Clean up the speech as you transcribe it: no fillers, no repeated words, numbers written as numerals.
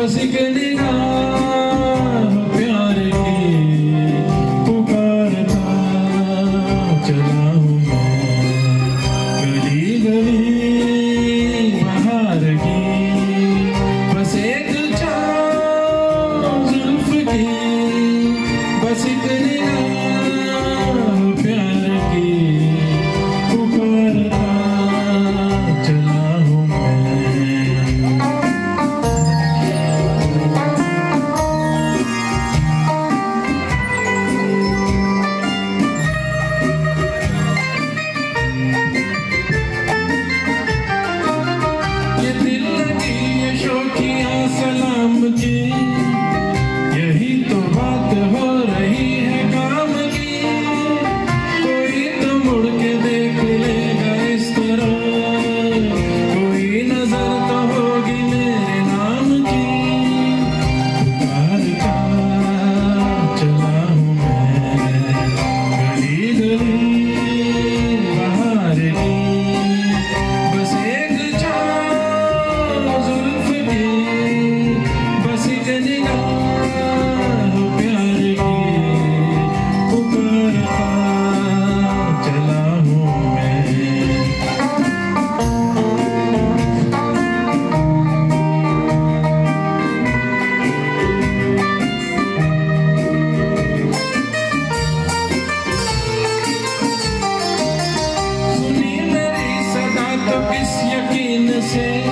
बस एक निगाह प्यार की पुकारता चला हूँ मैं गली गली बाहर की बस एक छाँव जुल्फ की बस एक निगाह प्यार की पुकारता चला हूँ मैं। ये दिल लगी ये शौकियाँ सलाम की यही तो बात हो रही है काम की कोई तो मुड़ के देख लेगा इस तरह कोई नजर तो होगी मेरे नाम की पुकारता चला हूँ मैं गली गली बाहर की बस एक छाँव जुल्फ की बस एक निगाह प्यार की पुकारता चला हूँ मैं। सुनी मेरी सदा तो किस यकीन से